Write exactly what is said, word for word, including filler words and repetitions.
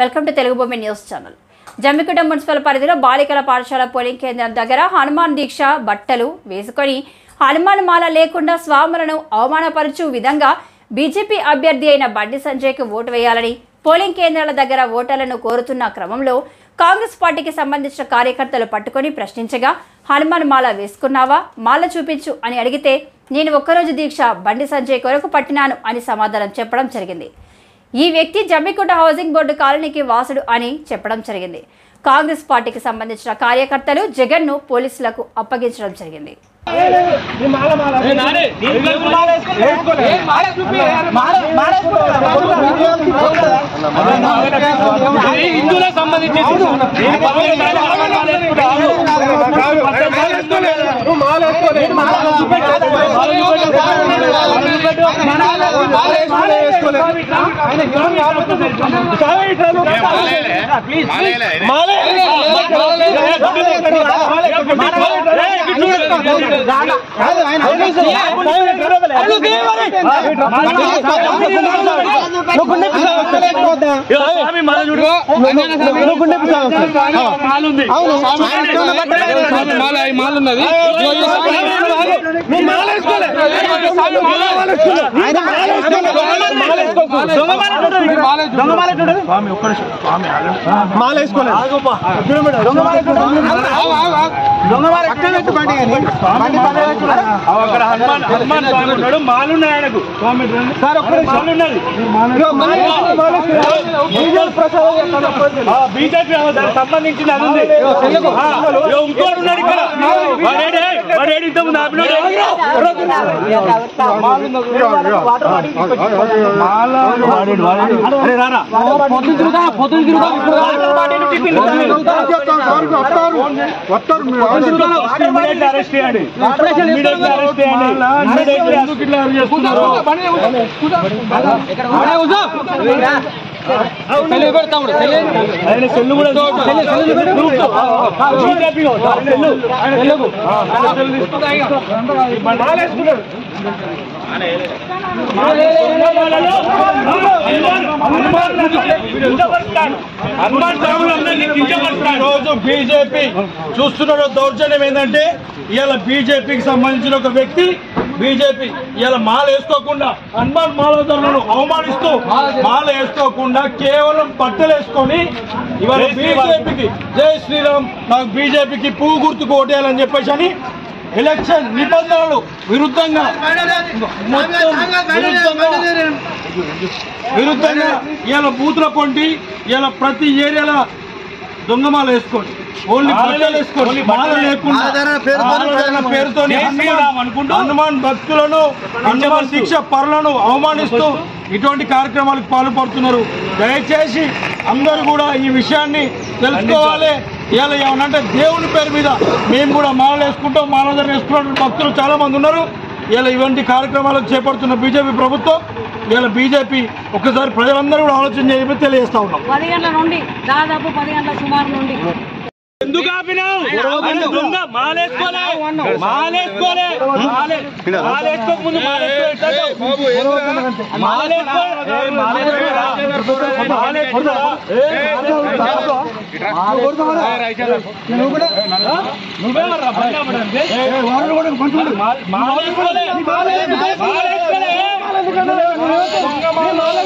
Welcome to Telugu భూమి news channel. Jammikunta municipal పరిధిలో బాలికల పాఠశాల పోలింగ్ కేంద్రం దగ్గర హనుమాన్ దీక్ష బట్టలు వేసుకొని హనుమాన్ మాల లేకుండా స్వాములను అవమానపరచు విధంగా బీజేపీ అభ్యర్థి అయిన బండి సంజయ్కు ఓటు వేయాలని పోలింగ్ కేంద్రాల దగ్గర ఓటర్లను కోరుతున్న క్రమంలో కాంగ్రెస్ పార్టీకి సంబంధించిన కార్యకర్తలు పట్టుకొని ప్రశ్నించగా హనుమాన్ మాల వేసుకున్నావా, మాల చూపించు అని అడిగితే నేను ఒక్కరోజు దీక్ష బండి సంజయ్ కొరకు పట్టినాను అని సమాధానం చెప్పడం జరిగింది. ఈ వ్యక్తి జమ్మికుంట హౌసింగ్ బోర్డు కాలనీకి వాసుడు అని చెప్పడం జరిగింది. కాంగ్రెస్ పార్టీకి సంబంధించిన కార్యకర్తలు జగన్ ను పోలీసులకు అప్పగించడం జరిగింది. బీజేపీ సంబంధించిన ఇంకోటి ఉన్నాడు ఇక్కడ అరెస్ట్ చేయండి. సెల్లు కూడా రోజు బీజేపీ చూస్తున్న దౌర్జన్యం ఏంటంటే ఇవాళ బీజేపీకి సంబంధించిన ఒక వ్యక్తి బీజేపీ ఇలా మాల వేసుకోకుండా హనుమాన్ మాలధరులను అవమానిస్తూ మాల వేసుకోకుండా కేవలం బట్టలు వేసుకొని ఇవాళ బీజేపీకి జై శ్రీరామ్ నాకు బీజేపీకి పువ్వు గుర్తుకు ఓటేయాలని చెప్పేసి అని ఎలక్షన్ నిబంధనలు విరుద్ధంగా విరుద్ధంగా ఇలా బూతుల పొంటి ఇలా ప్రతి ఏరియాలో దొంగమాల వేసుకోండి, ఓన్లీ బట్టలు వేసుకోండి, మాల లేకుండా పేరుతో హనుమాన్ భక్తులను హనుమాన్ శిక్ష పరులను అవమానిస్తూ ఇటువంటి కార్యక్రమాలకు పాల్పడుతున్నారు. దయచేసి అందరూ కూడా ఈ విషయాన్ని తెలుసుకోవాలి. ఇలా ఏమనంటే దేవుని పేరు మీద మేము కూడా మాలలు వేసుకుంటాం, మాలధర వేసుకున్న భక్తులు చాలా మంది ఉన్నారు. ఇలా ఇటువంటి కార్యక్రమాలకు చేపడుతున్న బీజేపీ ప్రభుత్వం ఇలా బీజేపీ ఒకసారి ప్రజలందరూ కూడా ఆలోచన చేయమని తెలియజేస్తా ఉన్నాం. పది గంటల నుండి దాదాపు పది గంటల సుమారు నుండి ఎందుకు ఆపినావు? దొంగ మాలేసుకోలే మాలేసుకోలే మాలేసుకోక ముందు మాలేసుకోలే